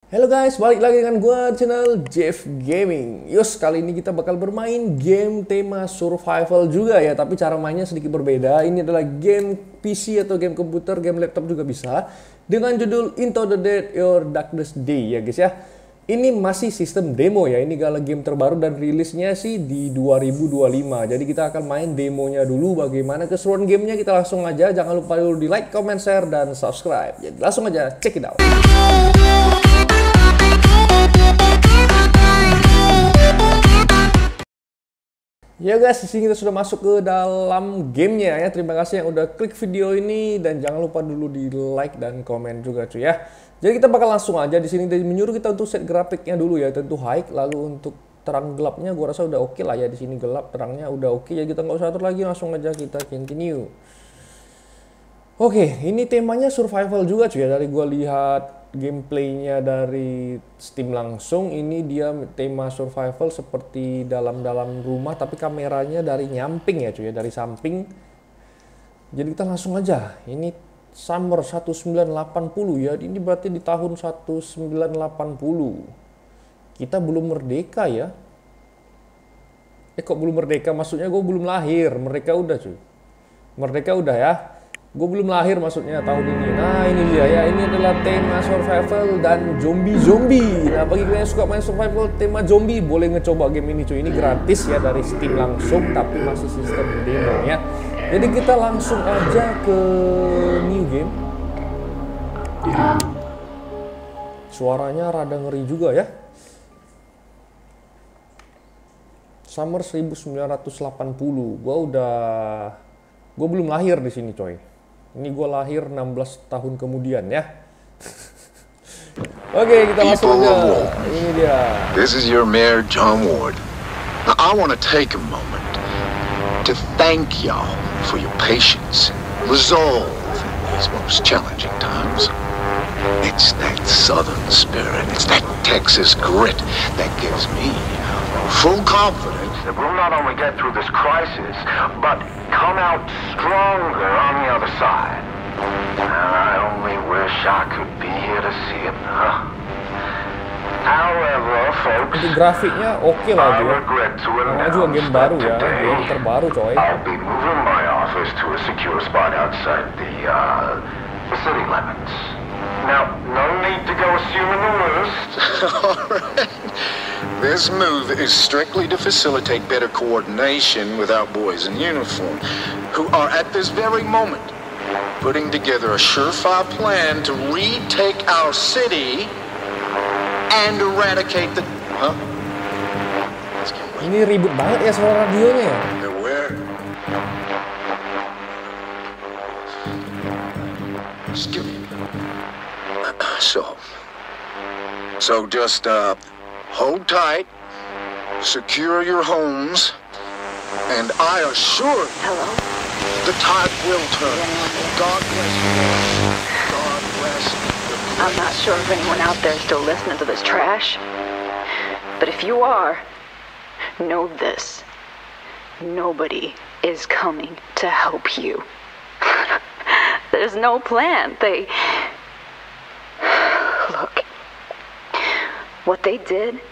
Halo guys, balik lagi dengan gua di channel Jeff Gaming. Yus, kali ini kita bakal bermain game tema survival juga ya, tapi cara mainnya sedikit berbeda. Ini adalah game PC atau game komputer, game laptop juga bisa. Dengan judul Into the Dead Your Darkest Day ya guys ya. Ini masih sistem demo ya, ini adalah game terbaru dan rilisnya sih di 2025. Jadi kita akan main demonya dulu, bagaimana keseruan gamenya kita langsung aja. Jangan lupa dulu di like, comment, share, dan subscribe. Jadi langsung aja check it out. Ya guys, di sini kita sudah masuk ke dalam gamenya ya. Terima kasih yang udah klik video ini dan jangan lupa dulu di like dan komen juga cuy ya. Jadi kita bakal langsung aja di sini dari menyuruh kita untuk set grafiknya dulu ya, tentu high. Lalu untuk terang gelapnya gua rasa udah oke lah ya, di sini gelap, terangnya udah oke ya, kita nggak usah atur lagi, langsung aja kita continue. Oke, ini temanya survival juga cuy ya. Dari gua lihat gameplaynya dari Steam langsung, ini dia tema survival seperti dalam rumah, tapi kameranya dari nyamping ya cuy ya, dari samping. Jadi kita langsung aja. Ini Summer 1980 ya, ini berarti di tahun 1980. Kita belum merdeka ya. Kok belum merdeka? Maksudnya gue belum lahir. Mereka udah cuy. Merdeka udah ya. Gue belum lahir maksudnya tahun ini. Nah ini dia ya, ini adalah tema survival dan zombie. Nah bagi kalian yang suka main survival tema zombie, boleh ngecoba game ini cuy. Ini gratis ya dari Steam langsung, tapi masih sistem demo ya. Jadi kita langsung aja ke new game. Suaranya rada ngeri juga ya. Summer 1980. Gue belum lahir di sini coy. Ini gue lahir 16 tahun kemudian ya. Oke, kita langsung aja. Ini dia. This is your mayor, John Ward. Now, I want to take a moment to thank y'all for your patience and resolve in these most challenging times. It's that Southern spirit, it's that Texas grit that gives me full confidence that we'll not only get through this crisis, but come out stronger on the other side. And I only wish I could be here to see it. However, folks, untuk grafiknya oke lah dia. Karena juga game baru ya, game terbaru coy. I'll be moving my office to a secure spot outside the city limits. Now, no need to go assuming the worst. Alright. This move is strictly to facilitate better coordination with our boys in uniform, who are at this very moment putting together a surefire plan to retake our city and eradicate the... Huh? Ini ribut banget ya suara radionya ya. Where? Excuse me. So just hold tight, secure your homes, and I assure you, the tide will turn. God bless you. God bless you. I'm not sure if anyone out there is still listening to this trash, but if you are, know this. Nobody is coming to help you. There's no plan. Look, what they did,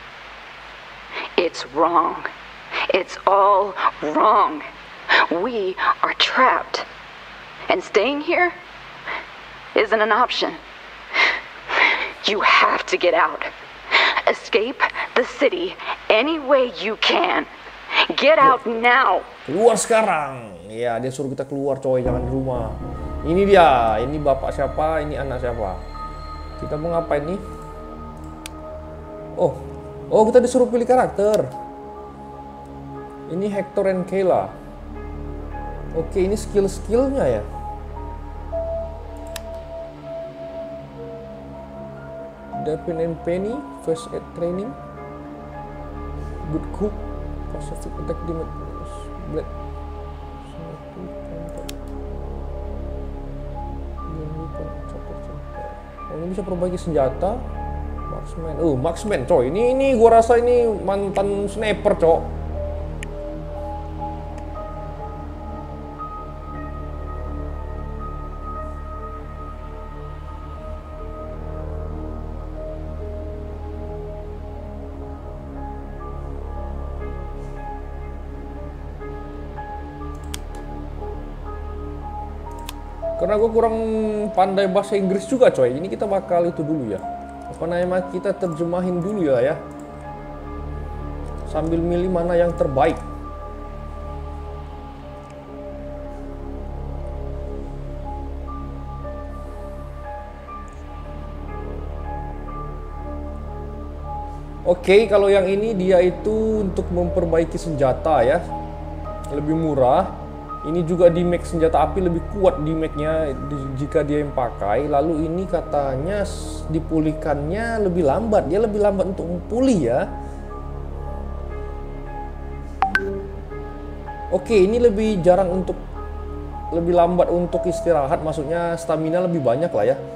it's wrong. It's all wrong. We are trapped. And staying here isn't an option. You have to get out. Escape the city any way you can. Get out now. Keluar sekarang. Ya, dia suruh kita keluar coy, jangan di rumah. Ini dia, ini bapak siapa, ini anak siapa. Kita mau ngapain nih? Oh, kita disuruh pilih karakter. Ini Hector and Kayla. Oke, ini skill-skillnya ya. Devin and Penny, first aid training, good cook, pacific attack damage, black. Oh, ini bisa perbaiki senjata. Marksman. Marksman coy. Ini gua rasa ini mantan sniper, cok. Karena gue kurang pandai bahasa Inggris juga coy. Ini kita bakal itu dulu ya. Apa namanya, kita terjemahin dulu ya. Sambil milih mana yang terbaik. Oke, kalau yang ini dia itu untuk memperbaiki senjata ya. Lebih murah. Ini juga damage senjata api lebih kuat damage-nya jika dia yang pakai. Lalu ini katanya dipulihkannya lebih lambat. Dia lebih lambat untuk pulih ya. Oke, ini lebih jarang untuk lebih lambat untuk istirahat. Maksudnya stamina lebih banyak lah ya.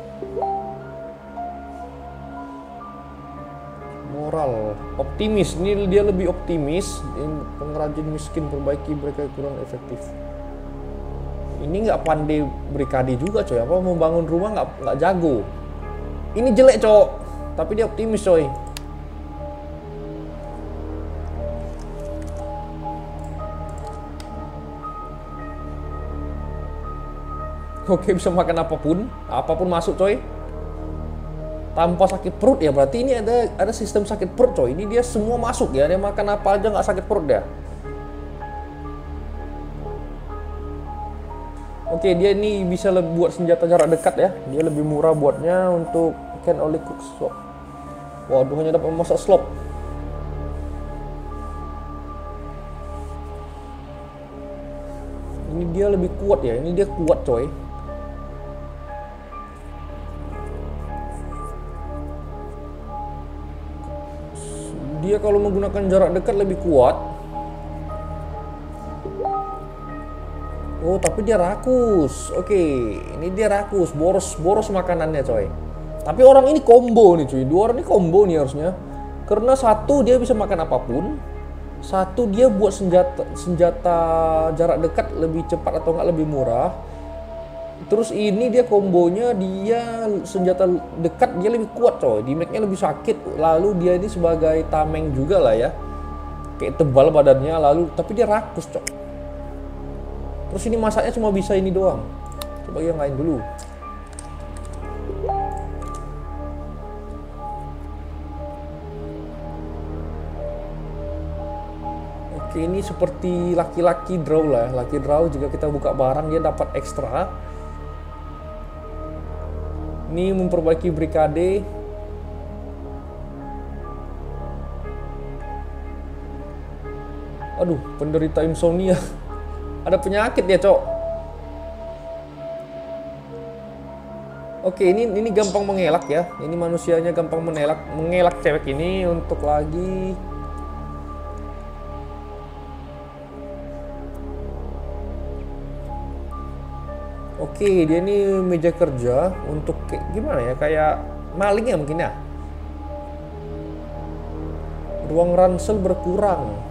Moral, optimis. Ini dia lebih optimis. Pengrajin miskin perbaiki mereka kurang efektif. Ini nggak pandai berikadi juga coy. Apa membangun rumah nggak jago. Ini jelek cowok, tapi dia optimis coy. Oke, bisa makan apapun masuk coy. Tanpa sakit perut ya, berarti ini ada sistem sakit perut coy. Ini dia semua masuk ya, dia makan apa aja nggak sakit perut dia. Oke, dia ini bisa buat senjata jarak dekat ya. Dia lebih murah buatnya untuk can only cook slop. Waduh, hanya dapat memasak slop. Ini dia lebih kuat ya. Ini dia kuat coy. Dia kalau menggunakan jarak dekat lebih kuat. Oh, tapi dia rakus. Oke, ini dia rakus. Boros makanannya coy. Tapi orang ini combo nih cuy. Dua orang ini combo nih harusnya. Karena satu dia bisa makan apapun. Satu dia buat senjata jarak dekat lebih cepat atau enggak lebih murah. Terus ini dia kombonya, dia senjata dekat dia lebih kuat coy. Damage-nya lebih sakit. Lalu dia ini sebagai tameng juga lah ya. Kayak tebal badannya lalu, tapi dia rakus coy. Terus ini masaknya cuma bisa ini doang. Coba yang lain dulu. Oke, ini seperti laki-laki draw lah. Laki draw jika kita buka barang dia dapat ekstra. Ini memperbaiki brigade. Aduh, penderita insomnia. Ada penyakit dia, cok. Oke, ini gampang mengelak ya. Ini manusianya gampang mengelak cewek ini untuk lagi. Oke, dia ini meja kerja untuk gimana ya? Kayak maling ya mungkin ya. Ruang ransel berkurang.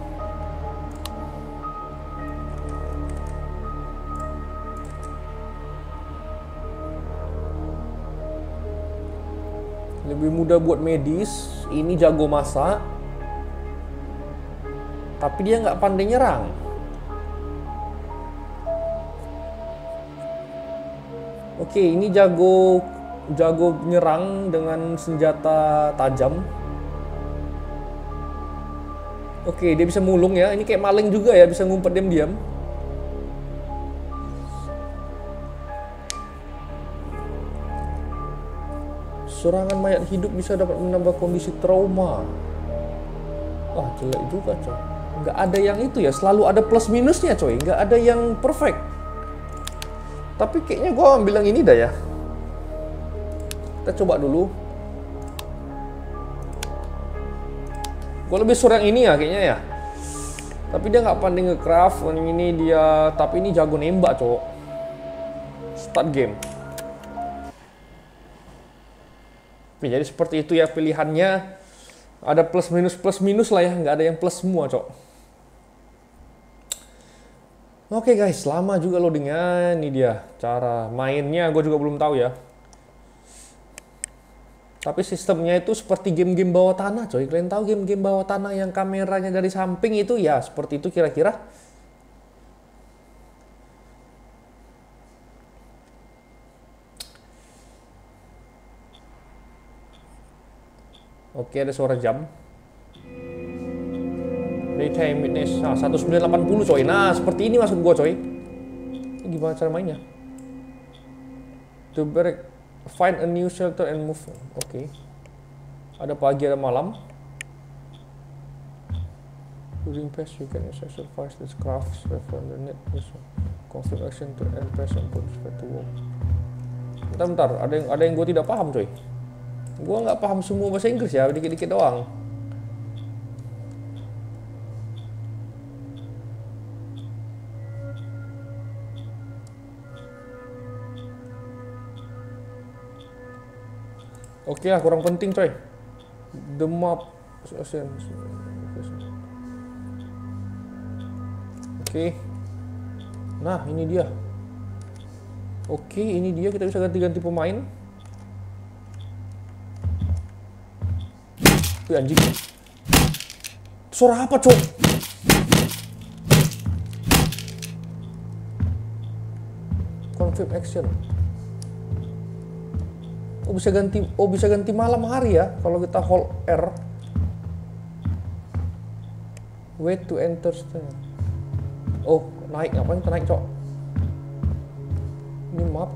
Lebih mudah buat medis. Ini jago masak, tapi dia nggak pandai nyerang. Oke, ini jago nyerang dengan senjata tajam. Oke, dia bisa mulung ya. Ini kayak maling juga ya, bisa ngumpet diam-diam. Serangan mayat hidup bisa dapat menambah kondisi trauma. Wah, jelek juga coy. Nggak ada yang itu ya, selalu ada plus minusnya coy. Nggak ada yang perfect. Tapi kayaknya gue ambil yang ini dah ya. Kita coba dulu. Gue lebih suruh yang ini ya kayaknya ya. Tapi dia nggak pandai nge-craft. Yang ini dia, tapi ini jago nembak cowok. Start game. Oke, jadi seperti itu ya pilihannya. Ada plus minus lah ya, nggak ada yang plus semua cok. Oke guys, lama juga loadingnya. Ini dia cara mainnya, gue juga belum tahu ya. Tapi sistemnya itu seperti game-game bawah tanah coy. Kalian tahu game-game bawah tanah yang kameranya dari samping itu ya seperti itu kira-kira. Oke, ada suara jam. Daytime witness. Nah, 1980 coy. Nah, seperti ini maksud gua coy. Ini gimana cara mainnya? To break, find a new shelter and move. Oke. Ada pagi, ada malam. During past, you can exercise the crafts from the net. Confirm action to end press and put to work. Bentar, ada yang gue tidak paham coy. Gue nggak paham semua bahasa Inggris ya, dikit-dikit doang. Oke lah, kurang penting coy. The map. Oke. Nah, ini dia. Oke, ini dia, kita bisa ganti-ganti pemain. Wih, anjing. Suara apa, cok? Confirm action. Oh, bisa ganti malam hari ya kalau kita hold R. Wait to enter stand. Oh, naik, ngapain kita naik, cok? Ini map.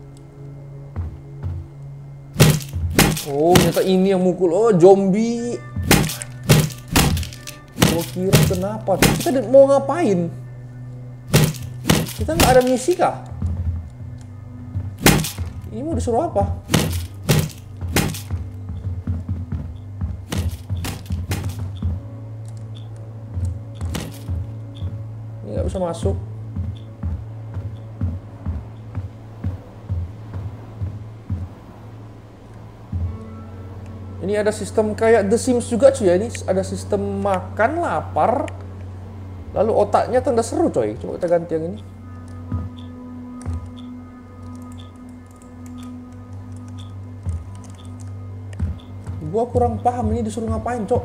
Oh, ternyata ini yang mukul. Oh, zombie. Gua kira kenapa? Kita mau ngapain? Kita nggak ada misi kah? Ini mau disuruh apa? Ini nggak bisa masuk. Ini ada sistem kayak The Sims juga cuy ya. Ini ada sistem makan, lapar, lalu otaknya tanda seru coy. Coba kita ganti yang ini. Gua kurang paham ini disuruh ngapain, cok.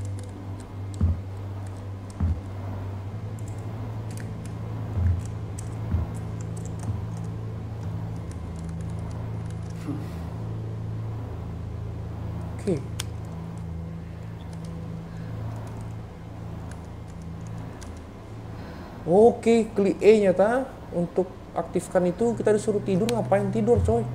Oke. Oke, klik E nyata. Untuk aktifkan itu kita disuruh tidur, ngapain tidur, coy?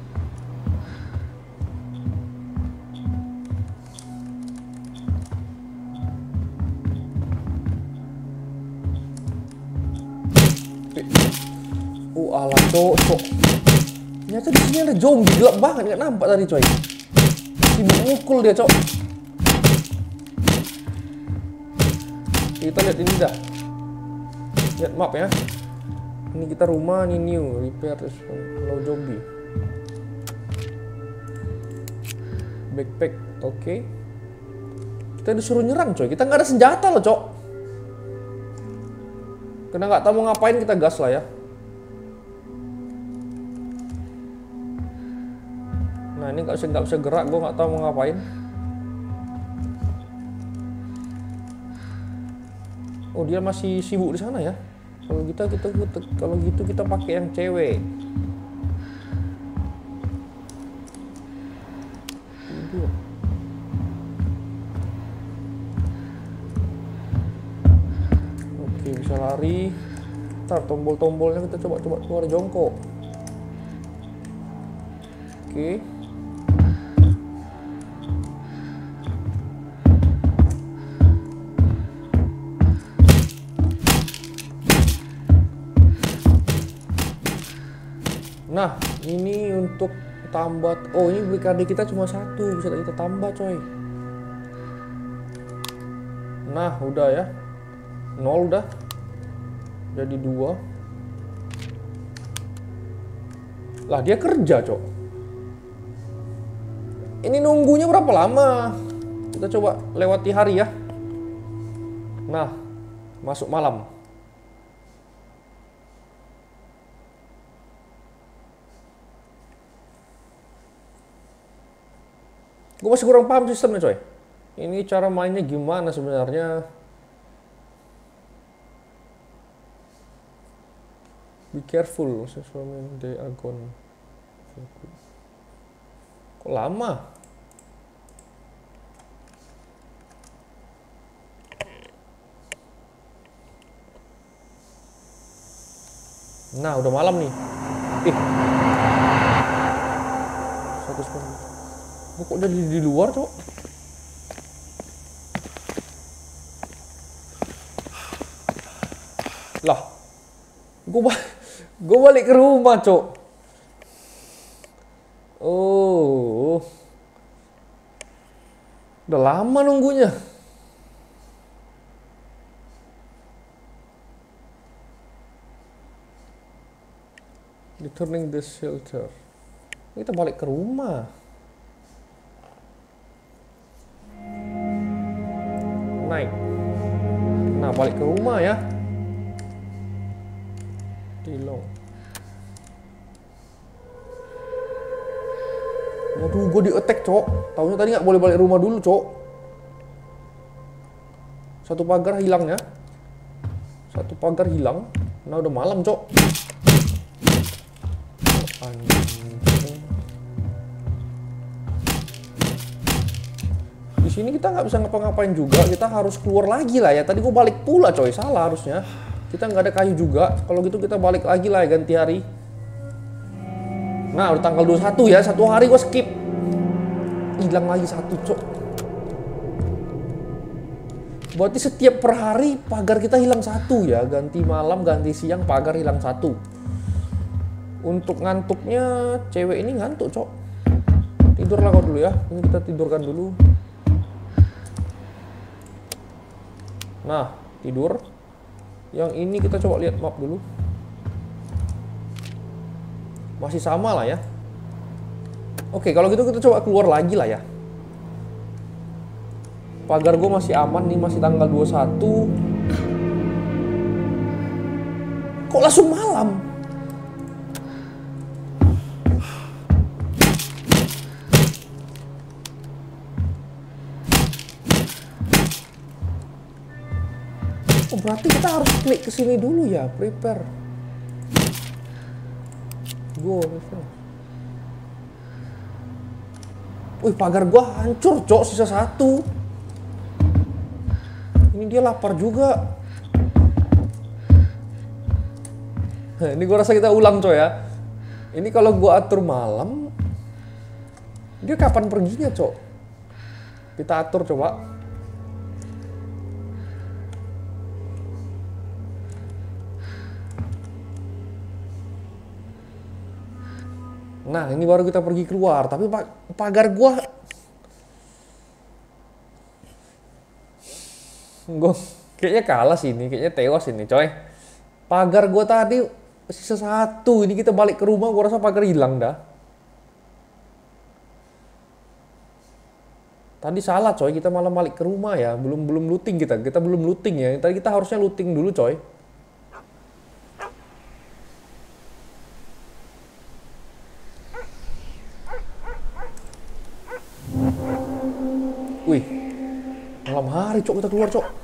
Alah, cok. Ternyata di sini ada zombie, gelap banget, nggak nampak tadi, coy. Sibuk mukul dia, cok. Kita lihat ini dah. Lihat map ya. Ini kita rumah, ini new, repair, low zombie. Backpack, oke. Kita disuruh nyerang, coy. Kita nggak ada senjata loh, cok. Karena nggak tahu mau ngapain, kita gas lah ya. Nah, ini nggak bisa gerak, gue nggak tahu mau ngapain. Oh, dia masih sibuk di sana ya. Kalau gitu kita pakai yang cewek. Tidur. Oke, bisa lari. Ntar tombol-tombolnya kita coba keluar jongkok. Oke. Nah, ini untuk tambah. Oh, ini BKD kita cuma 1, bisa kita tambah, coy. Nah, udah ya. 0 udah. Jadi 2. Lah, dia kerja, cok. Ini nunggunya berapa lama? Kita coba lewati hari ya. Nah, masuk malam. Gue masih kurang paham sistemnya, coy. Ini cara mainnya gimana sebenarnya? Be careful, they are gone. Kok lama? Nah, udah malam nih. Satu spon. Kok udah di luar, Cok? Lah. Gue balik ke rumah, Cok. Oh. Udah lama nunggunya. Returning the shelter. Kita balik ke rumah. Naik. Nah, balik ke rumah ya. Tilong. Waduh, gue di-attack, Cok. Taunya tadi nggak boleh balik rumah dulu, Cok. Satu pagar hilang ya. Satu pagar hilang. Nah, udah malam, Cok. Di sini kita nggak bisa ngapa-ngapain juga. Kita harus keluar lagi lah ya. Tadi gue balik pula, coy. Salah harusnya. Kita nggak ada kayu juga. Kalau gitu kita balik lagi lah ya, ganti hari. Nah, udah tanggal 21 ya. Satu hari gue skip. Hilang lagi satu, Cok. Berarti setiap per hari pagar kita hilang satu ya. Ganti malam, ganti siang, pagar hilang satu. Untuk ngantuknya, cewek ini ngantuk, Cok. Tidurlah kau dulu ya. Ini kita tidurkan dulu. Nah, tidur. Yang ini kita coba lihat map dulu. Masih sama lah ya. Oke, kalau gitu kita coba keluar lagi lah ya. Pagar gue masih aman nih, masih tanggal 21. Kok langsung malam? Oh, berarti kita harus klik ke sini dulu ya, prepare. Go, wih, pagar gua hancur, Cok, sisa satu. Ini dia lapar juga. Ini gua rasa kita ulang, Cok ya. Ini kalau gua atur malam, dia kapan perginya, Cok? Kita atur coba. Nah, ini baru kita pergi keluar. Tapi pagar gua kayaknya kalah sih ini. Kayaknya tewas ini, coy. Pagar gua tadi sisa satu. Ini kita balik ke rumah, gua rasa pagar hilang dah. Tadi salah, coy. Kita malah balik ke rumah ya. Belum looting kita. Kita belum looting ya. Tadi kita harusnya looting dulu, coy. Wih, malam hari, Cok, kita keluar, Cok.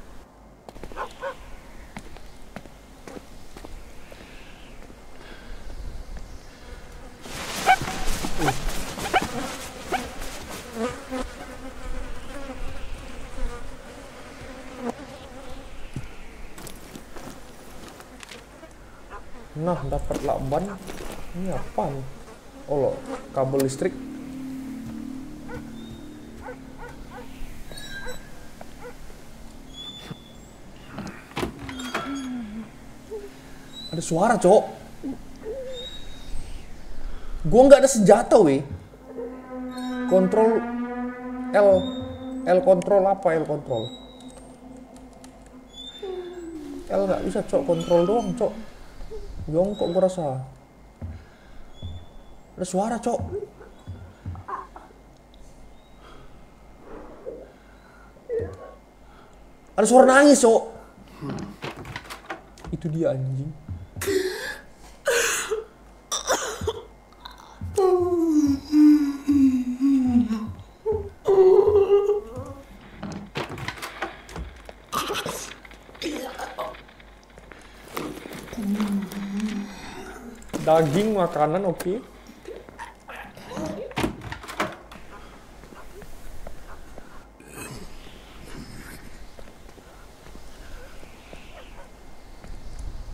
Nah, dapat lakban. Ini apa nih? Oh, kabel listrik. Ada suara, Cok. Gua nggak ada senjata, weh. Kontrol L kontrol apa? L kontrol. L nggak bisa, Cok. Kontrol doang, Cok. Jongkok gua rasa. Ada suara, Cok. Ada suara nangis, Cok. Itu dia, anjing. Daging, makanan, oke.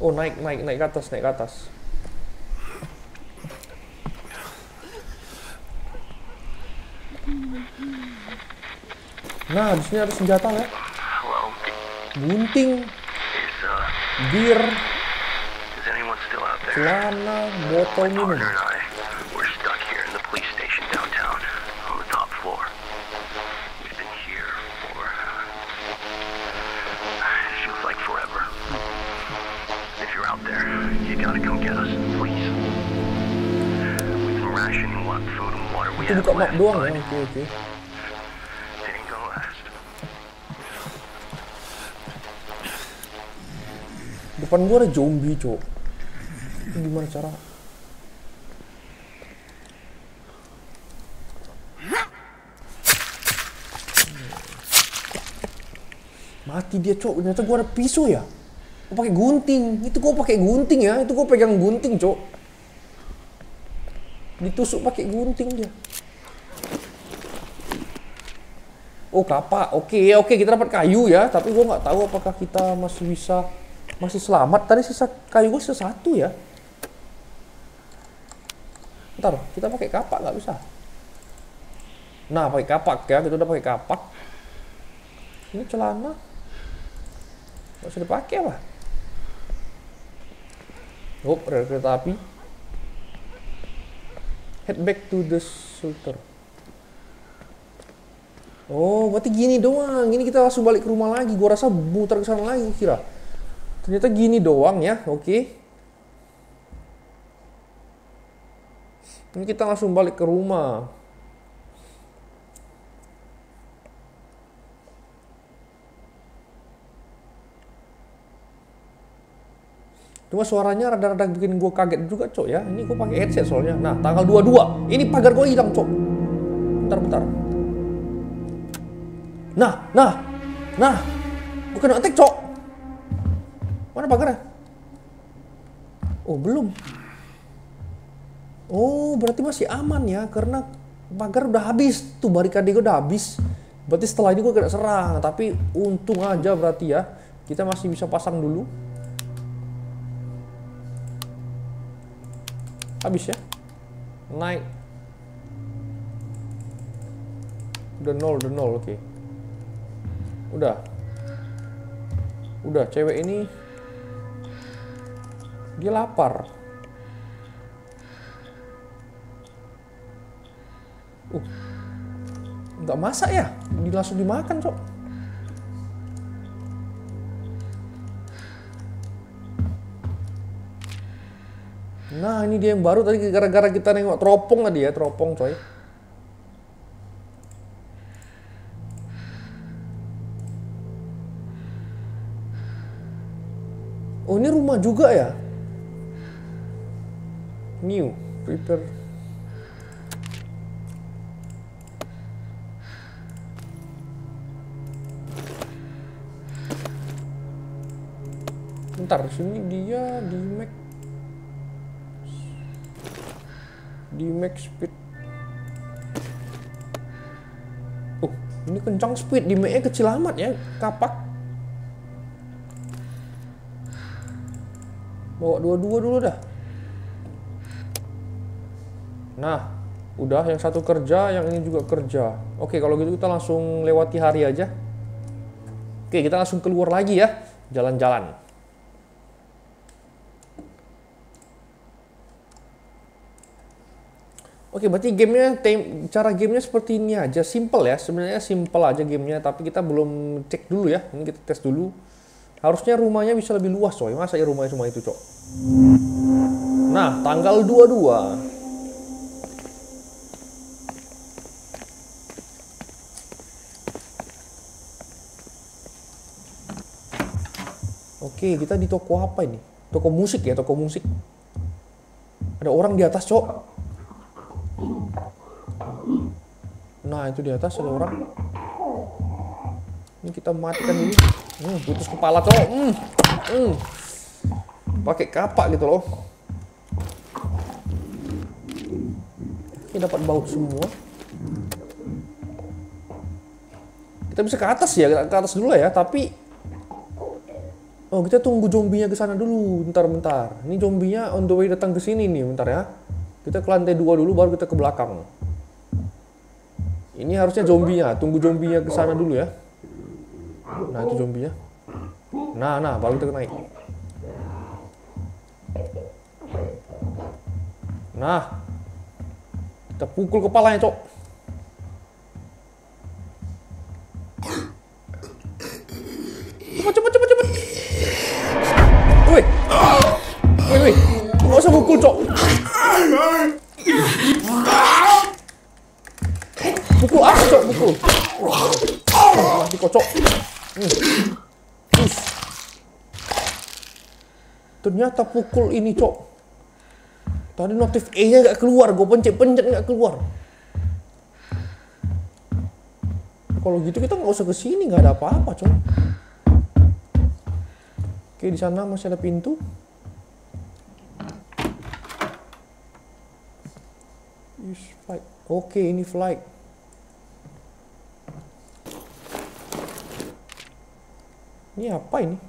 Oh, naik ke atas, naik ke atas. Nah, di sini ada senjata ya. Hello. Gunting, Is gear, is anyone still out there? celana, botol minum. Partner and I, we're stuck here in the police station downtown on the top floor. We've been here for it feels like forever. If you're out there, you gotta come get us, please. We've been rationing what food and water we Itu have buka map left, doang but ya, oke. it ain't gonna last. Depan gua ada zombie, Cok. Itu gimana cara? Mati dia, Cok. Ternyata gua ada pisau ya. Gua pakai gunting. Itu gua pakai gunting ya. Itu gua pegang gunting, Cok. Ditusuk pakai gunting dia. Oh, kapak. Oke, kita dapat kayu ya. Tapi gua nggak tahu apakah kita masih selamat. Tadi sisa kayu gua sisa 1 ya. Ntar, kita pakai kapak nggak bisa. Nah, pakai kapak ya. Kita udah pakai kapak. Ini celana. Nggak usah dipakai apa? Oh, rel kereta api. Head back to the shelter. Oh, berarti gini doang. Ini kita langsung balik ke rumah lagi. Gua rasa muter ke sana lagi kira. Ternyata gini doang ya. Oke. Ini kita langsung balik ke rumah. Cuma suaranya rada-rada bikin gue kaget juga, Cok ya. Ini gue pakai headset soalnya. Nah, tanggal 22. Ini pagar gue hilang, Cok. Bentar. Nah. Bukan attack, Cok. Mana pagarnya? Oh, belum. Oh, berarti masih aman ya. Karena pagar udah habis. Tuh, barikade gue udah habis. Berarti setelah ini gue kena serang. Tapi untung aja berarti ya. Kita masih bisa pasang dulu. Habis ya. Naik. Udah nol, oke. Udah, cewek ini dia lapar. Nggak masak ya? Langsung dimakan, Cok. Nah, ini dia yang baru tadi gara-gara kita nengok teropong tadi ya, teropong, coy. Oh, ini rumah juga ya? New, prepare. Bentar, sini dia di max speed. Oh, ini kencang speed, di max kecil amat ya, kapak. Bawa dua-dua dulu dah. Nah, udah yang satu kerja, yang ini juga kerja. Oke, kalau gitu kita langsung lewati hari aja. Oke, kita langsung keluar lagi ya, jalan-jalan. Oke, berarti cara gamenya seperti ini aja, simple ya. Sebenarnya simple aja gamenya, tapi kita belum cek dulu ya. Ini kita tes dulu. Harusnya rumahnya bisa lebih luas, coy. Masa ya rumahnya cuma itu, Cok? Nah, tanggal 22. Oke, kita di toko apa ini? Toko musik ya, toko musik. Ada orang di atas, Cok. Nah, itu di atas ada orang. Ini kita matikan dulu. Putus kepala, Cok. Pakai kapak gitu loh. Ini dapat baut semua. Kita bisa ke atas ya, ke atas dulu ya. Tapi Oh, kita tunggu zombinya ke sana dulu. Bentar. Ini zombinya on the way datang ke sini nih, bentar ya. Kita ke lantai 2 dulu, baru kita ke belakang. Ini harusnya zombinya. Tunggu zombinya ke sana dulu ya. Nah, itu zombinya. Nah, baru kita naik. Nah, kita pukul kepalanya, Cok. Cepet. Wih, nggak usah pukul, Cok. Pukul apa, Cok? Pukul. Mati kocok. Ternyata pukul ini, Cok. Tadi notif E-nya nggak keluar, gue pencet nggak keluar. Kalau gitu kita nggak usah kesini, nggak ada apa-apa, Cok. Oke, di sana masih ada pintu. Use flight. Oke, ini flight. Ini apa ini?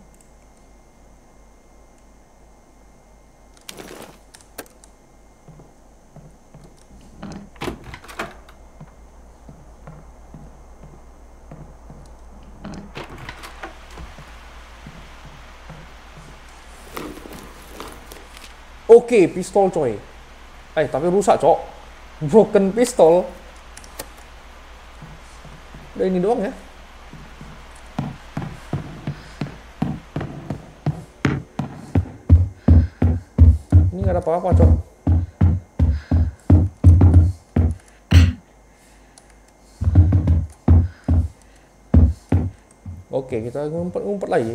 Oke, pistol coy. Tapi rusak, Cok. Broken pistol. Udah ini doang ya. Ini nggak ada apa-apa, Cok. Oke, kita ngumpet lagi.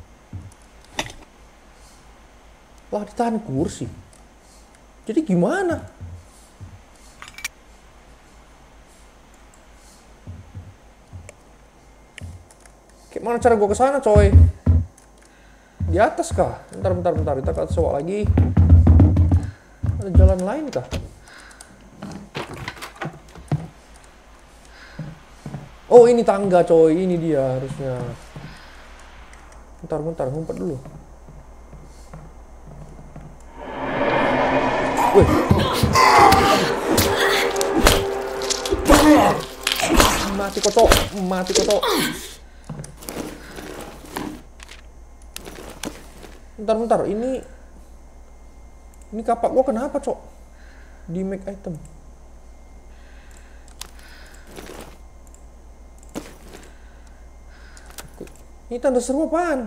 Lah, ditahan kursi. Jadi gimana? Kayak mana cara gue kesana, coy? Di atas kah? Bentar. Kita ke atas lagi. Ada jalan lain kah? Oh, ini tangga, coy. Ini dia harusnya. Bentar, ngumpet dulu. Wih. Mati kocok. Bentar. Ini kapak gua kenapa, Cok? Di make item. Ini tanda seru apaan?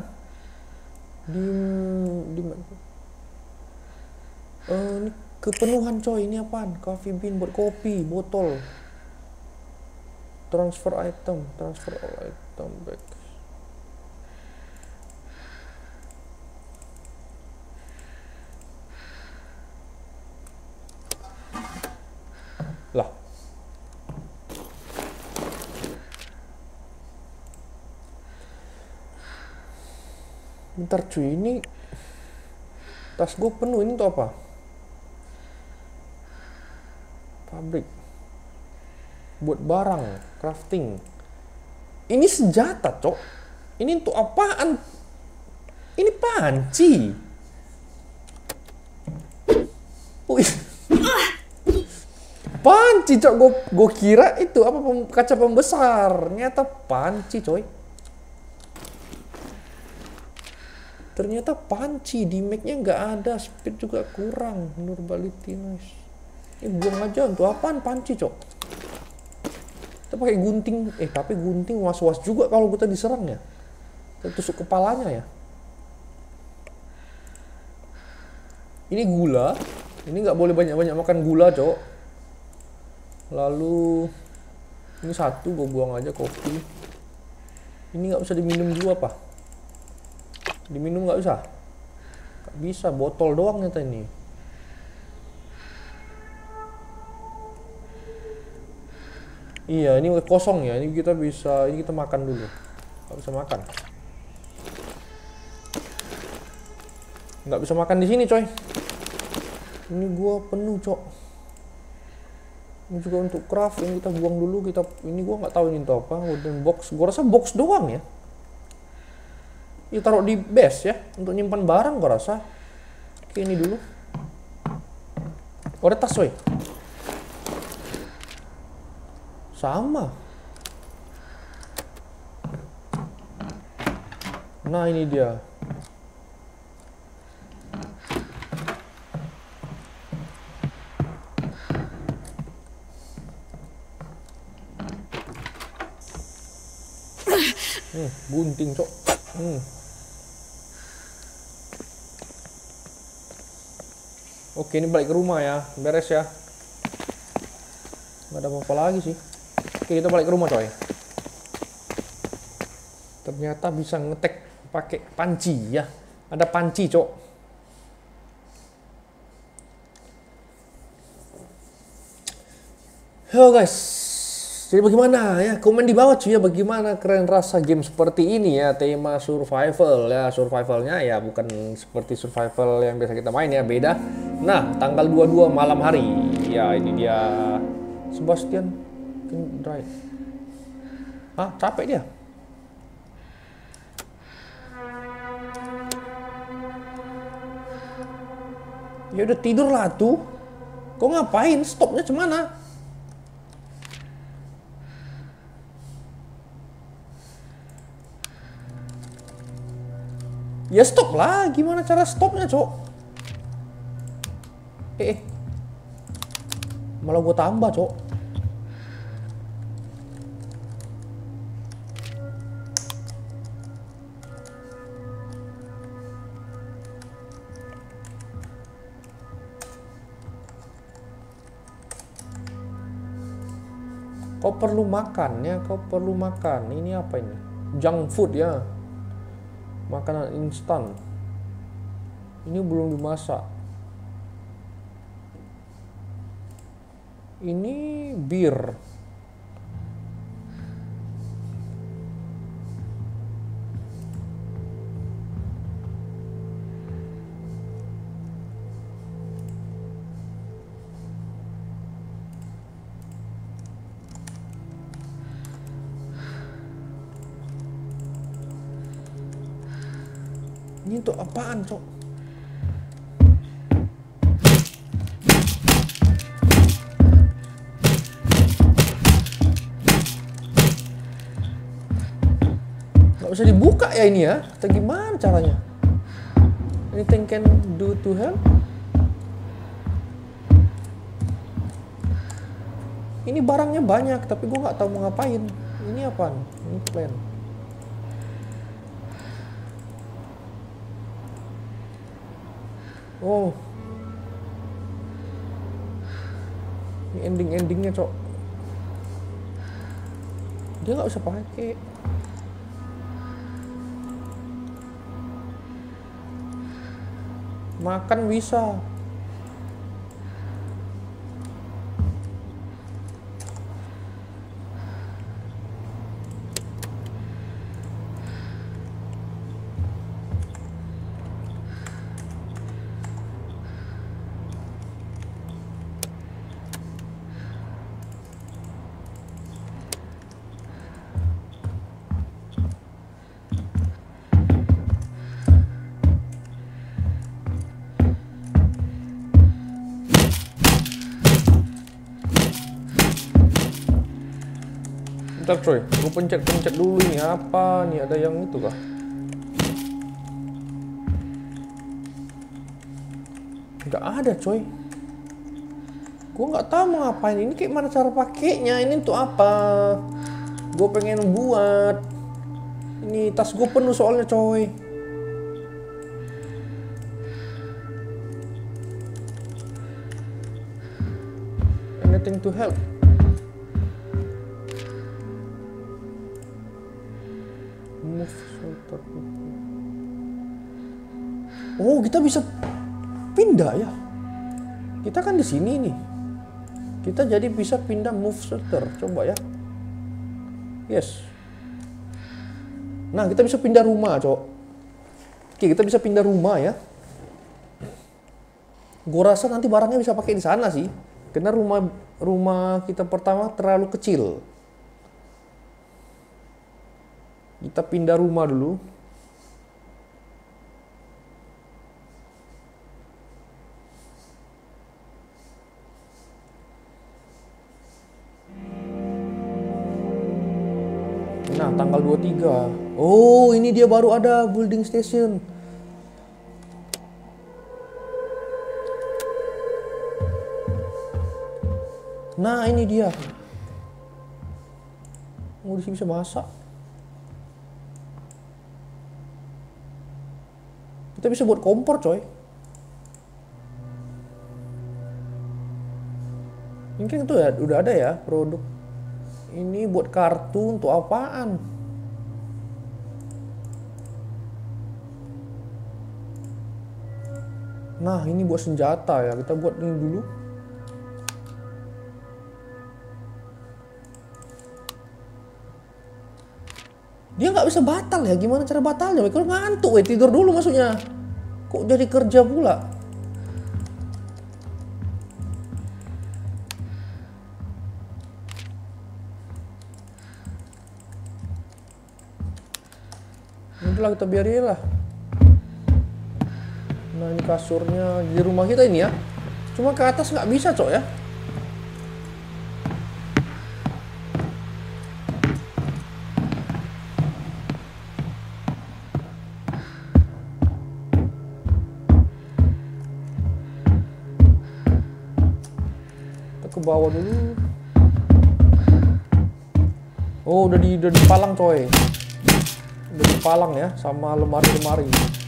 Ini kepenuhan, coy. Ini apaan? Coffee bean buat kopi, botol. Transfer all item back. Lah. Bentar, cuy. Ini tas gue penuh. Ini tuh apa? Pabrik buat barang crafting. Ini senjata, Cok. Ini untuk apaan? Ini panci. Panci, Cok. Gue kira itu apa, kaca pembesar. Ternyata panci, coy. Ternyata panci. Di make-nya nggak ada, speed juga kurang. Durability nice. Ini buang aja. Untuk apaan panci, Cok? Kita pakai gunting. Tapi gunting was-was juga kalau kita diserang ya. Kita tusuk kepalanya ya. Ini gula. Ini nggak boleh banyak-banyak makan gula, Cok. Lalu ini satu gue buang aja, kopi. Ini nggak usah diminum dulu apa? Diminum nggak usah? Nggak bisa, botol doang ternyata ini. Iya, ini kosong ya. Ini kita bisa, ini kita makan dulu. Nggak bisa makan. Nggak bisa makan di sini, coy. Ini gua penuh, Cok. Ini juga untuk craft. Ini kita buang dulu. Ini gua nggak tahu ini untuk apa. Wooden box. Gua rasa box doang ya. Ya taruh di base ya, untuk nyimpan barang gua rasa. Oke, ini dulu. Oh, ada tas, woy. Sama. Nah, ini dia. Gunting, cok. Oke, ini balik ke rumah ya. Beres ya. Nggak ada apa-apa lagi sih. Oke, kita balik ke rumah, coy. Ternyata bisa ngetek pakai panci ya. Ada panci, cok. Halo guys. Jadi bagaimana ya? Komen di bawah cuy ya, bagaimana keren rasa game seperti ini ya, tema survival ya. Survivalnya ya bukan seperti survival yang biasa kita main ya, beda. Nah, tanggal 22 malam hari. Ya, ini dia Sebastian Kindred. Hah, capek dia. Ya udah tidur lah tuh. Kok ngapain? Stopnya cemana? Ya stop lah, gimana cara stopnya, cok? Malah gue tambah, cok. Kau perlu makan ya, kau perlu makan. Ini apa ini? Junk food ya. Makanan instan. Ini belum dimasak. Ini bir. Ini untuk apaan, cok? Nggak bisa dibuka ya ini ya? Atau gimana caranya? Anything can do to help? Ini barangnya banyak, tapi gue nggak tahu mau ngapain. Ini apaan? Ini plan. Oh, ini ending-endingnya, cok. Dia nggak usah pakai. Makan bisa. Bentar coy, gue pencet-pencet dulu nih. Apa nih, ada yang itu kah? Nggak ada coy. Gue nggak tahu mau ngapain. Ini kayak mana cara pakainya? Ini untuk apa? Gue pengen buat. Ini tas gue penuh soalnya coy. Anything to help? Oh, kita bisa pindah ya. Kita kan di sini nih. Kita jadi bisa pindah move shelter. Coba ya. Yes. Nah, kita bisa pindah rumah, cok. Oke, kita bisa pindah rumah ya. Gue rasa nanti barangnya bisa pakai di sana sih. Karena rumah kita pertama terlalu kecil. Kita pindah rumah dulu. Nah, tanggal 23. Oh, ini dia baru ada building station. Nah, ini dia. Oh, di sini bisa masak. Kita bisa buat kompor, coy. Mungkin itu ya, udah ada ya produk. Ini buat kartu untuk apaan? Nah, ini buat senjata ya. Kita buat ini dulu. Dia nggak bisa batal ya? Gimana cara batalnya? Kalau ngantuk, tidur dulu maksudnya. Kok jadi kerja pula? Udahlah, kita biarin lah. Nah, ini kasurnya di rumah kita ini ya. Cuma ke atas nggak bisa, cok ya. Ke bawah dulu. Oh, udah dipalang, coy. Udah dipalang ya sama lemari-lemari.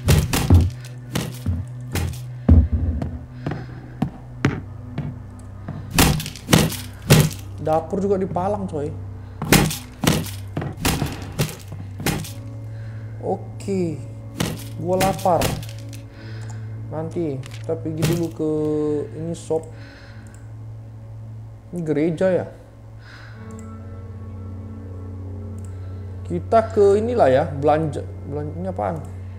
Dapur juga dipalang, coy. Oke. Gua lapar. Nanti kita pergi dulu ke ini shop. Ini gereja ya. Kita ke inilah ya, belanja ini apaan?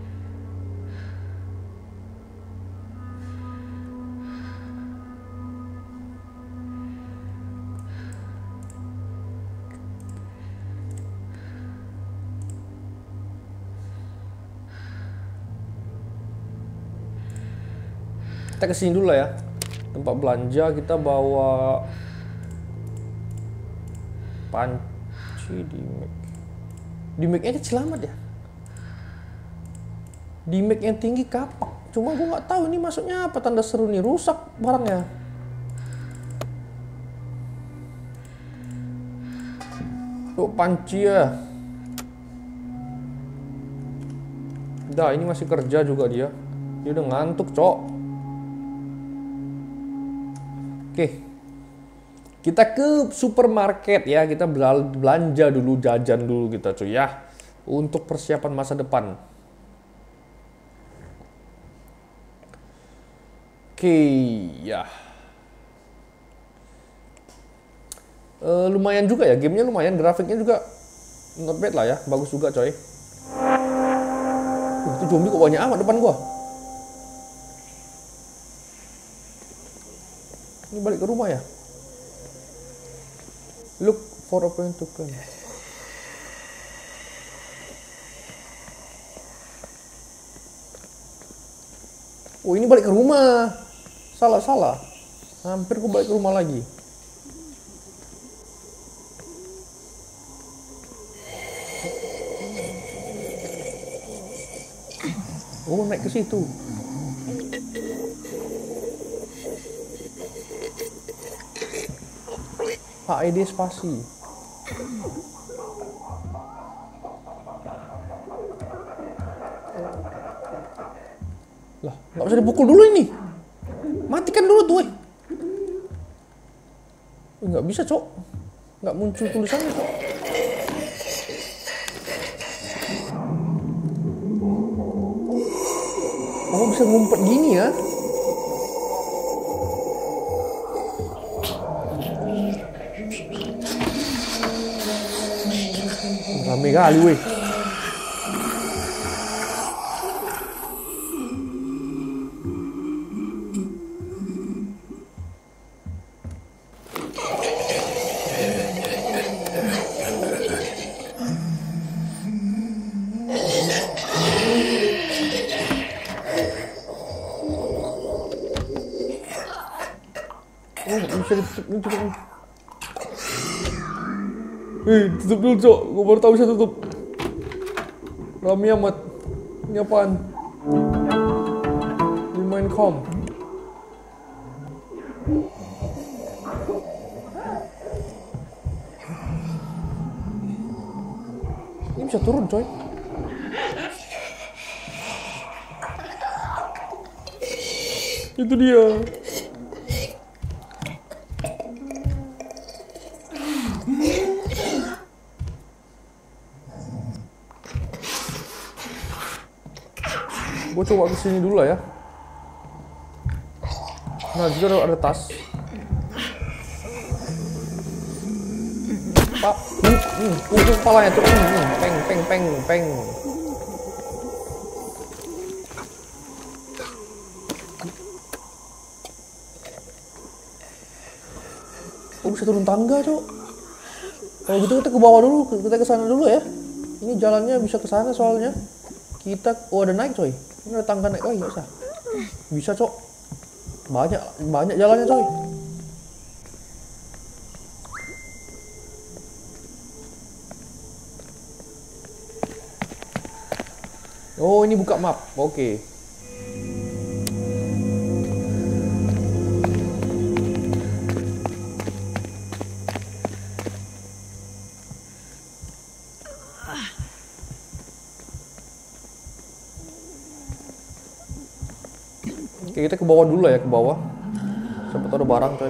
Kita kesini dulu lah ya. Tempat belanja, kita bawa panci di mic-nya kecil amat ya. Di mic yang tinggi kapak. Cuma gue nggak tahu ini maksudnya apa, tanda seru nih, rusak barangnya. Tuh panci ya. Dah, ini masih kerja juga dia. Dia udah ngantuk, cok. Oke. Kita ke supermarket ya, kita belanja dulu, jajan dulu kita, cuy ya. Untuk persiapan masa depan. Oke, ya. Lumayan juga ya, gamenya lumayan, grafiknya juga not bad lah ya, bagus juga, coy. Itu zombie kok banyak amat depan gua. Ini balik ke rumah ya. Look for a point to come. Oh, ini balik ke rumah. Salah. Hampir aku balik ke rumah lagi. Oh, naik ke situ. HID spasi. Lah, nggak bisa dipukul dulu ini. Matikan dulu tuh, nggak bisa, cok. Nggak muncul tulisannya, cok. Oh, bisa ngumpet gini ya. Rame kali, weh. Oh, bisa ditutup. Tutup dulu cok, gue baru tahu bisa tutup. Rame amat. Ini apaan? Remind com. Ini bisa turun coy. Itu dia. Gue coba kesini dulu lah ya. Nah, juga ada tas. Pak, kepalanya tuh, peng. Oh, bisa turun tangga, Cok. Kalau gitu kita ke bawah dulu, kita ke sana dulu ya. Ini jalannya bisa ke sana soalnya. Kita, ada naik, coy. Ini ada tangga naik lagi, nggak usah. Bisa, Cok. Banyak jalannya, coy. Oh, ini buka map. Oke. Oke, kita ke bawah dulu lah ya, ke bawah. Siapa tahu ada barang, coy.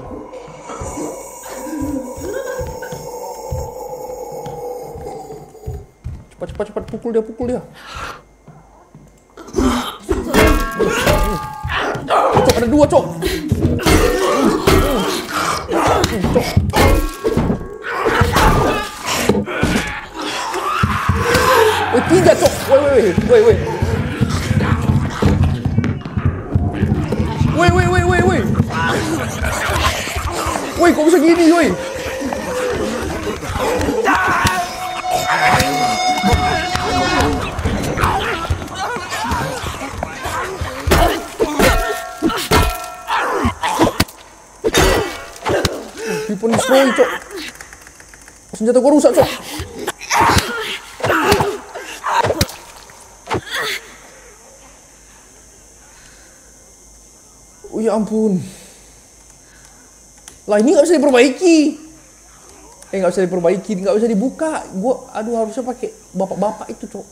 Cepat, pukul dia. Cok, ada dua, Cok. Cok. Tiga, Cok. Woi. Woi, kok bisa gini, woi? Weapon destroy, Cok. Senjata gua rusak, Cok. Oh ya ampun. Lah ini nggak bisa diperbaiki. Nggak bisa diperbaiki, nggak bisa dibuka. Aduh, harusnya pakai bapak-bapak itu, Cok.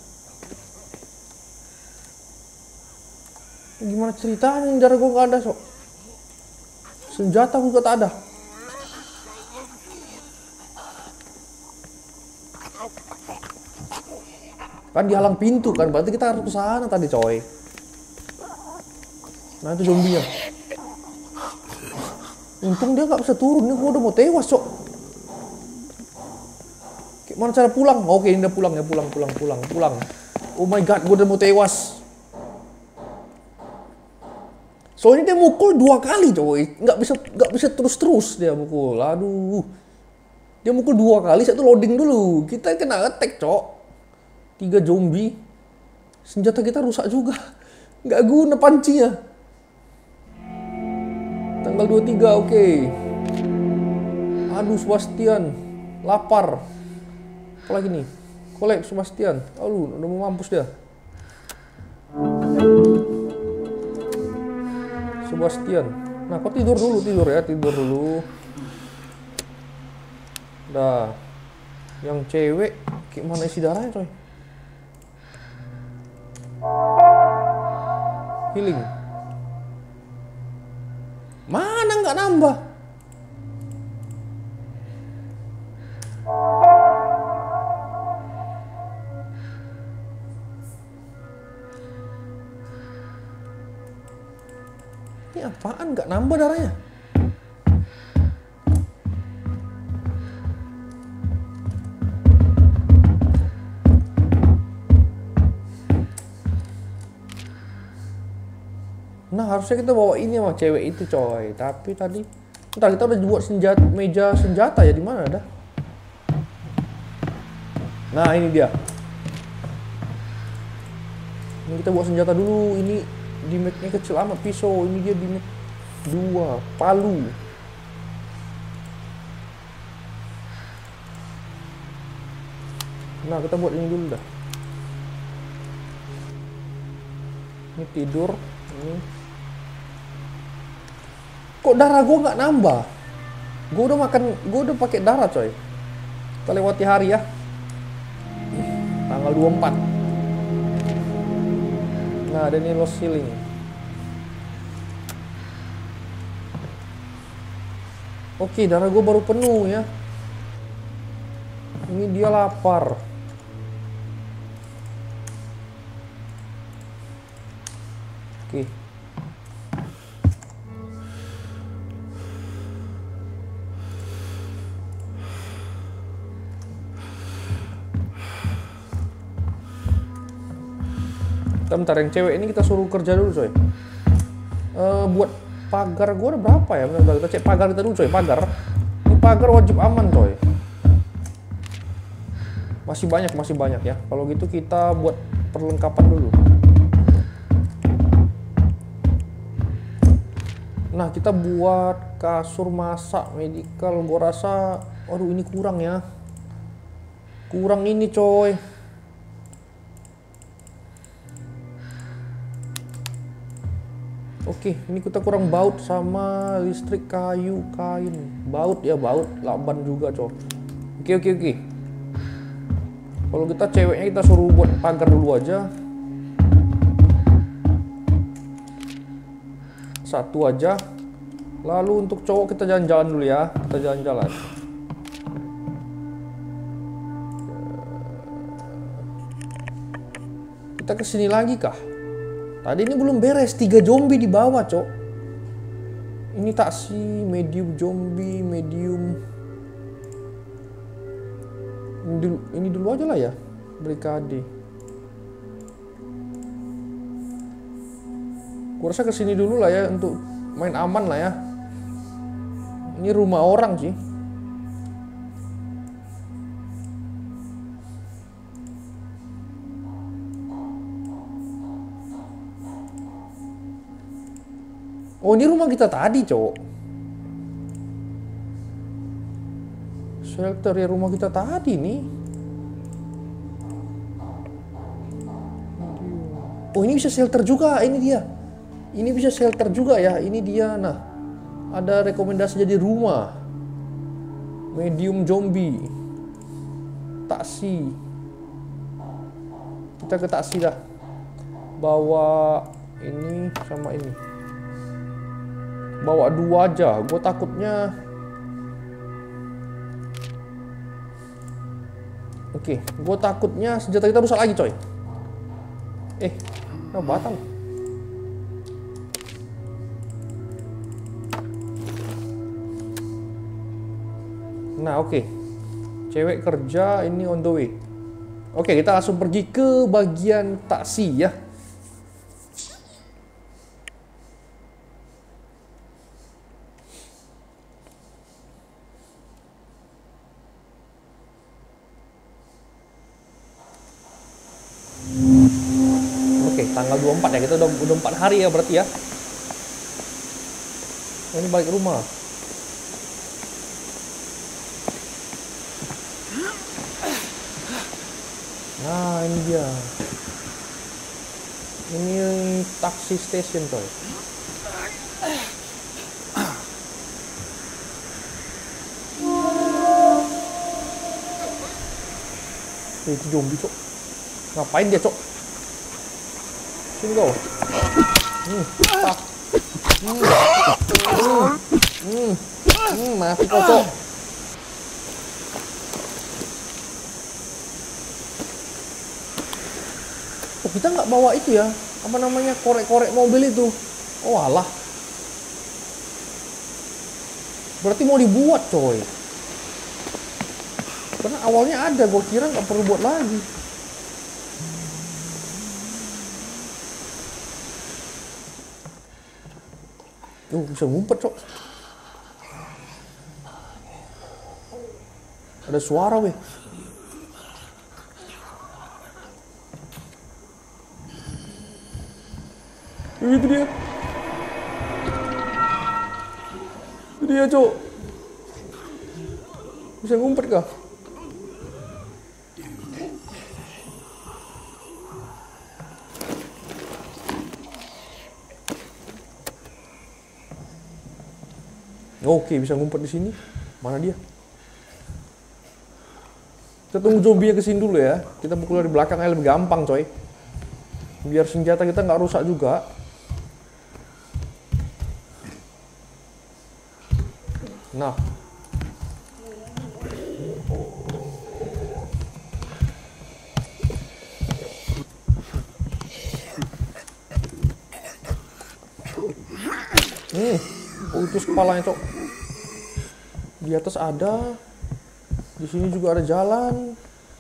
Gimana ceritanya? Darah gua nggak ada, Cok. Senjata gua tak ada. Kan dihalang pintu kan, berarti kita harus ke sana tadi, coy. Nah, itu zombie-nya. Untung dia nggak bisa turun, ini gua udah mau tewas, Cok. Gimana cara pulang? Oke, ini udah pulang ya, pulang. Oh my god, gua udah mau tewas. Soalnya dia mukul 2 kali, coy. Nggak bisa terus dia mukul. Aduh. Dia mukul 2 kali, saya tuh loading dulu. Kita kena attack, Cok. 3 zombie. Senjata kita rusak juga. Nggak guna pancinya. Tanggal 23, oke. Aduh, Sebastian. Lapar. Apa lagi nih? Kolek Sebastian. Aduh, udah mau mampus dia. Sebastian. Nah, kok tidur dulu. Dah. Yang cewek, gimana isi darahnya, coy? Healing. Mana nggak nambah? Ini apaan nggak nambah darahnya? Nah, harusnya kita bawa ini sama cewek itu, coy. Tapi tadi, entar kita udah buat meja senjata ya, di mana ada? Nah, ini dia. Ini kita buat senjata dulu. Ini di mag-nya kecil amat, pisau. Ini dia di mag 2, palu. Nah, kita buat ini dulu dah. Ini tidur. Ini. Kok darah gue nggak nambah? Gue udah pakai darah coy. Kita lewati hari ya. Tanggal 24. Nah, ada nih lost healing. Oke, darah gue baru penuh ya. Ini dia lapar. Oke. Bentar, yang cewek ini kita suruh kerja dulu coy. Buat pagar gue ada berapa ya? Bentar, kita cek pagar kita dulu coy. Pagar. Ini pagar wajib aman coy. Masih banyak ya. Kalau gitu kita buat perlengkapan dulu. Nah, kita buat kasur masak, medical. Gue rasa, aduh ini kurang ya. Kurang ini coy. Oke, ini kita kurang baut sama listrik, kayu, kain. Baut ya, baut, laban juga coy. Oke. Kalau kita ceweknya kita suruh buat pagar dulu aja. Satu aja. Lalu untuk cowok kita jalan-jalan dulu ya. Kita jalan-jalan. Kita kesini lagi kah? Tadi ini belum beres, 3 zombie di bawah, cok. Ini taksi, medium zombie, medium. Ini dulu aja lah ya, Brigade. Gua rasa kesini dulu lah ya untuk main aman lah ya. Ini rumah orang sih. Oh, ini rumah kita tadi, cowok. Shelter ya rumah kita tadi nih. Oh, ini bisa shelter juga. Ini dia. Ini bisa shelter juga ya. Ini dia. Nah, ada rekomendasi jadi rumah. Medium zombie. Taksi. Kita ke taksi dah. Bawa ini sama ini. Bawa 2 aja, gue takutnya. Oke, gue takutnya senjata kita rusak lagi coy. Batang. Nah oke. Cewek kerja, ini on the way. Oke, kita langsung pergi ke bagian taksi ya. Tanggal 24 ya, kita udah 4 hari ya berarti ya. Ini balik rumah. Nah, ini dia. Ini taksi station coy. Itu zombie cok. Ngapain dia cok? Sini kau. Mati kau cok. Oh, kita nggak bawa itu ya? Apa namanya, korek-korek mobil itu? Oh alah. Berarti mau dibuat coy. Karena awalnya ada, gue kira nggak perlu buat lagi. Bisa ngumpet cok. Ada suara weh. Itu dia. Itu dia cok. Bisa ngumpet kah? Oke, bisa ngumpet di sini. Mana dia? Kita tunggu zombinya kesini dulu ya. Kita pukul dari belakang aja lebih gampang, coy. Biar senjata kita nggak rusak juga. Nah. Putus kepalanya, cok. Di atas ada. Di sini juga ada jalan.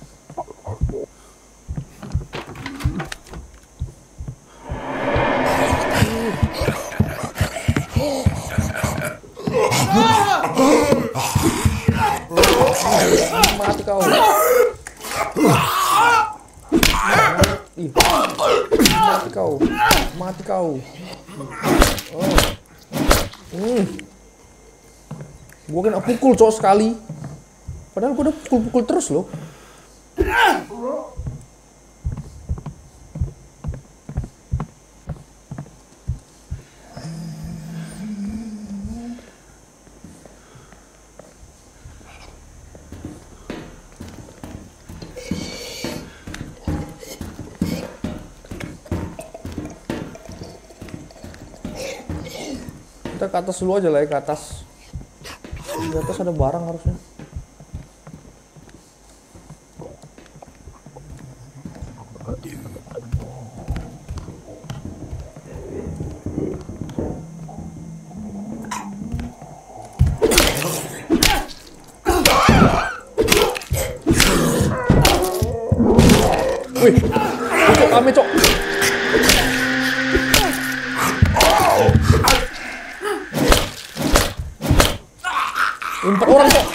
Mati kau. Mati kau. Mati kau. Oh. Gue kena pukul, cok, sekali. Padahal gue udah pukul-pukul terus loh. Kita ke atas dulu aja lah ya, ke atas. Di atas ada barang harusnya. Wih, cok, rame, cok. Empat orang, cok.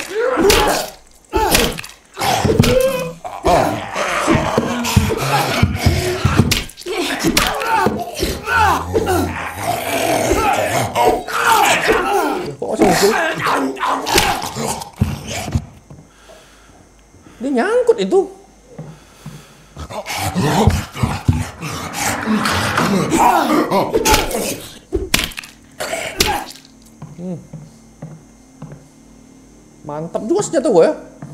Kok muncul? Dia nyangkut itu. Mantap juga senjata gue ya.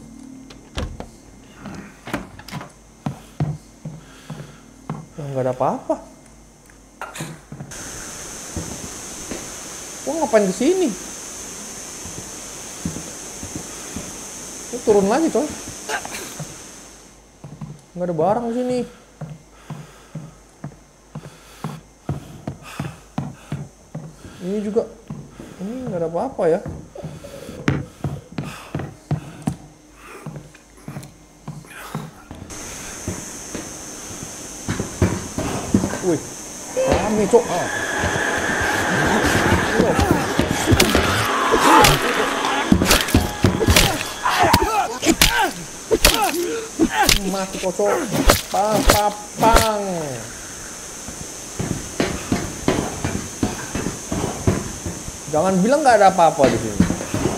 Nggak ada apa-apa. Gue ngapain kesini? Gue turun lagi, coy. Nggak ada barang di sini. Ini juga. Ini nggak ada apa-apa ya. Wih, rame, cok. Mati, cok. Pang, pang, pang. Jangan bilang nggak ada apa-apa di sini.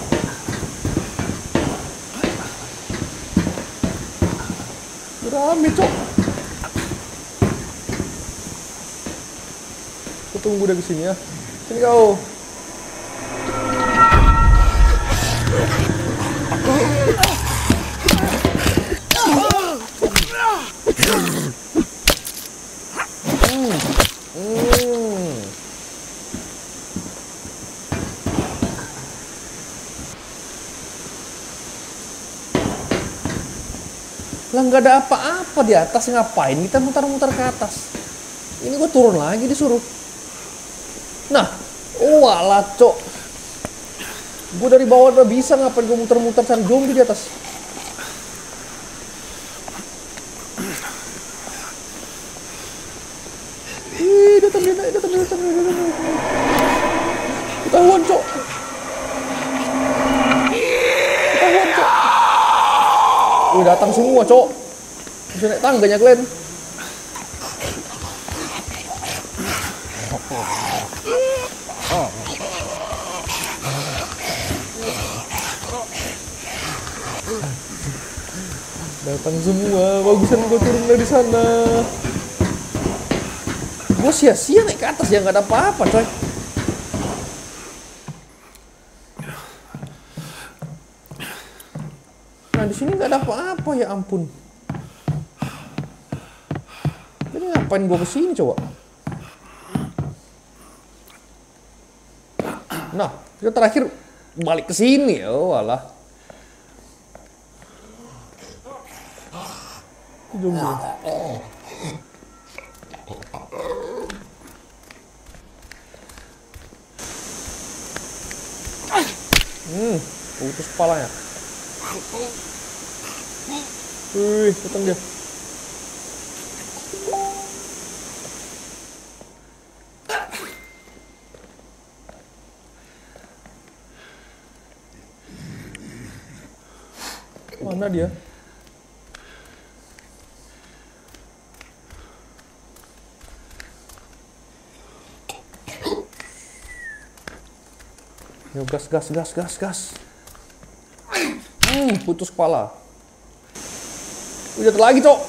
Rame, cok. Tunggu dari sini ya. Sini kau. Lah nggak ada apa-apa di atas, ngapain kita muter-muter ke atas? Ini gue turun lagi disuruh. Nah, walah, cok. Gue dari bawah udah bisa, ngapain gue muter-muter cari zombie di atas? Ih, datang. Ketahuan, cok. Wih, datang semua, cok. Bisa naik tangganya, kalian. Datang semua, bagusan gue turun dari sana. Gue sia-sia naik ke atas, ya nggak ada apa-apa, coy. Nah, di sini nggak ada apa-apa, ya ampun. Jadi ngapain gua kesini coba? Nah, kita terakhir balik ke sini. Oh, alah. Putus kepalanya. Wih, datang dia. Mana dia? Yo, gas. Putus kepala. Udah lagi, Cok.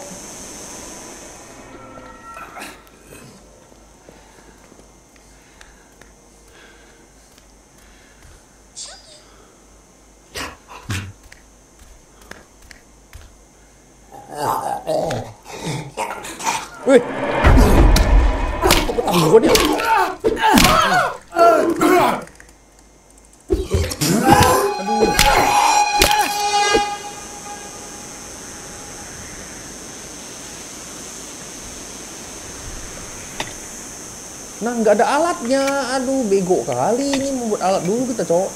Wih. Kok ketangguhan dia? Nah, nggak ada alatnya. Aduh, bego kali ini, membuat alat dulu kita, Cok.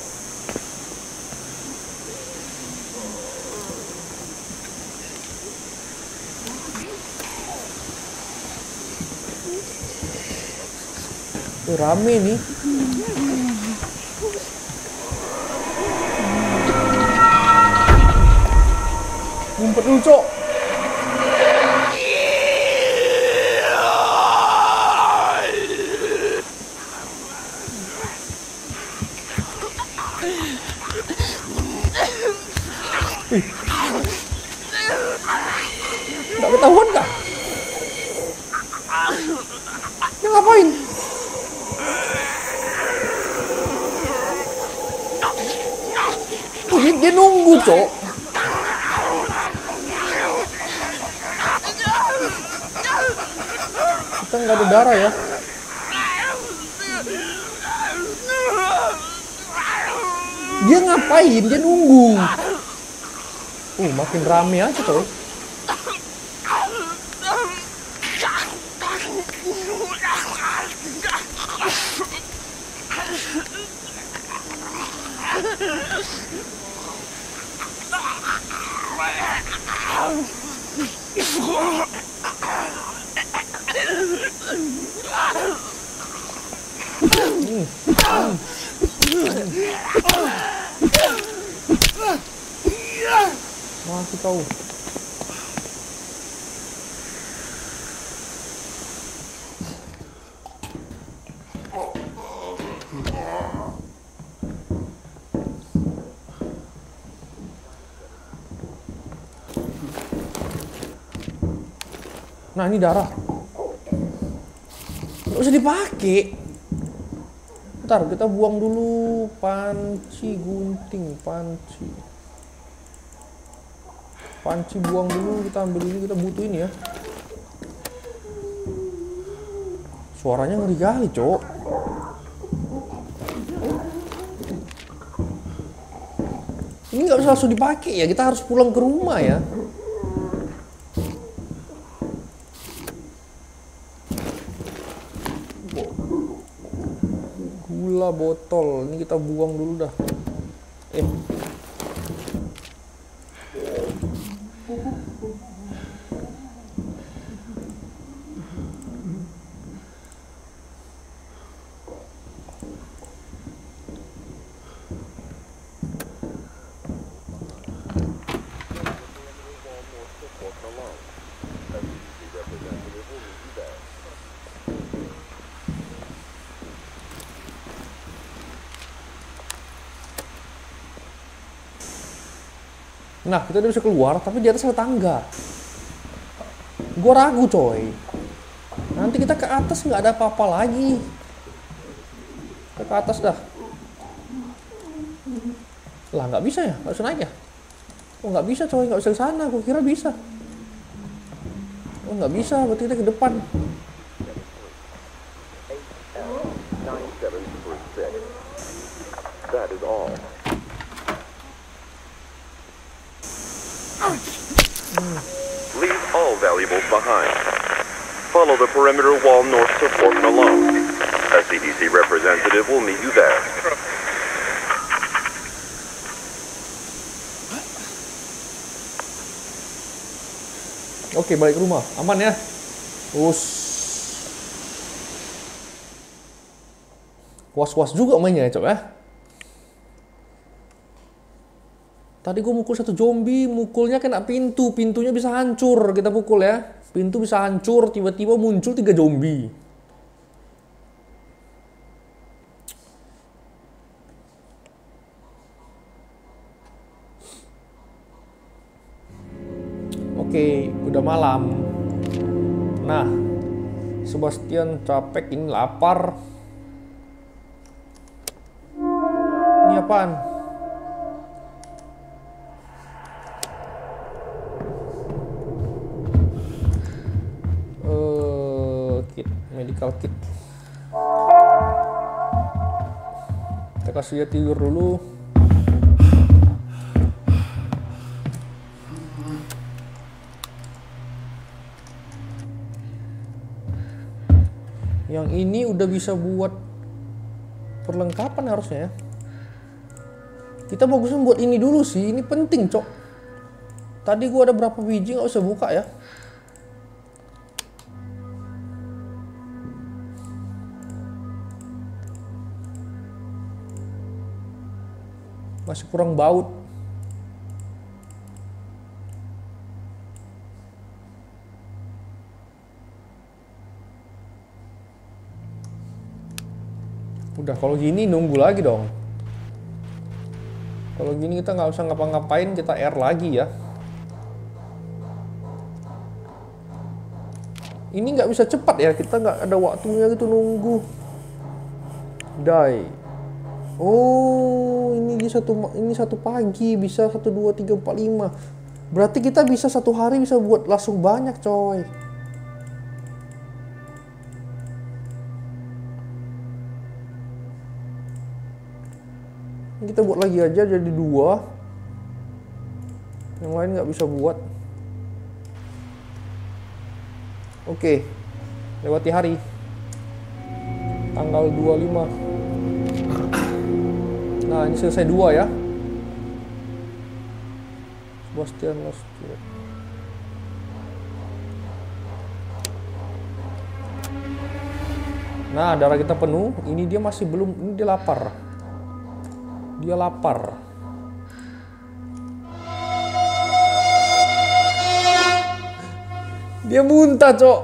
Rame nih. Ngumpet dulu, Cok. Nggak ketahuan kah? Dia ngapain? Dia nunggu, Cok. Kita nggak ada darah ya. Dia ngapain? Dia nunggu. Makin rame aja, Cok. Mati kau. Nah, ini darah. Nggak usah dipakai. Ntar kita buang dulu panci gunting, panci buang dulu, kita ambil ini, kita butuh ini ya. Suaranya ngeri kali, Cok. Ini nggak bisa langsung dipakai ya, kita harus pulang ke rumah ya. Gula botol, ini kita buang dulu dah. Nah, kita udah bisa keluar, tapi di atas ada tangga. Gue ragu, coy. Nanti kita ke atas nggak ada apa-apa lagi. Kita ke atas dah. Lah, nggak bisa ya? Nggak bisa naik ya? Oh nggak bisa coy, nggak bisa ke sana. Aku kira bisa. Oh nggak bisa, berarti kita ke depan. That is all. Leave all valuables behind. Follow the perimeter wall north to Fort Malone. A CDC representative will meet you there. Oke, balik ke rumah. Aman ya? Was-was juga mainnya ya, Cok ya. Tadi gue mukul satu zombie, mukulnya kena pintu. Pintunya bisa hancur, kita pukul ya. Pintu bisa hancur, tiba-tiba muncul 3 zombie. Oke, udah malam. Nah, Sebastian capek, ini lapar. Ini apaan? Kit, medical kit. Kita kasih dia tidur dulu. Yang ini udah bisa buat perlengkapan harusnya ya. Kita bagusnya buat ini dulu sih, ini penting Cok. Tadi gua ada berapa biji, nggak usah buka ya. Masih kurang baut. Udah, kalau gini nunggu lagi dong. Kalau gini kita nggak usah ngapa-ngapain, kita air lagi ya. Ini nggak bisa cepat ya, kita nggak ada waktunya gitu nunggu. Die. Oh, ini satu pagi bisa 1, 2, 3, 4, 5. Berarti kita bisa 1 hari bisa buat langsung banyak coy. Kita buat lagi aja jadi 2. Yang lain nggak bisa buat. Oke, lewati hari. Tanggal 25. Nah, ini selesai 2 ya. Sebastian Lost. Nah, darah kita penuh. Ini dia masih belum, ini dia lapar. Dia lapar. Dia muntah, Cok.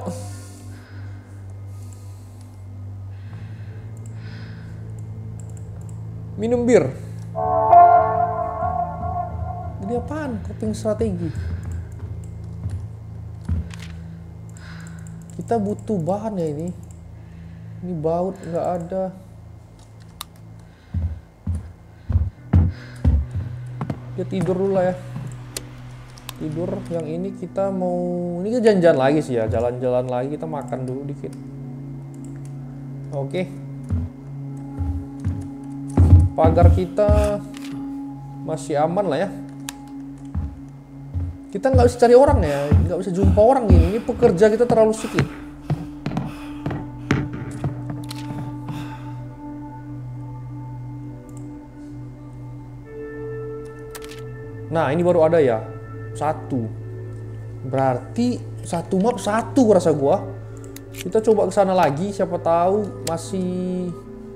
Minum bir. Ini apaan? Coping strategi. Kita butuh bahan ya ini. Ini baut nggak ada. Dia tidur dulu lah ya. Tidur. Yang ini kita mau, ini kita jalan-jalan lagi sih ya, jalan-jalan lagi, kita makan dulu dikit. Oke. Pagar kita masih aman lah ya. Kita nggak bisa cari orang ya, nggak bisa jumpa orang gini. Ini pekerja kita terlalu sedikit. Nah, ini baru ada ya. 1. Berarti 1 map 1 rasa gua. Kita coba ke sana lagi, siapa tahu masih.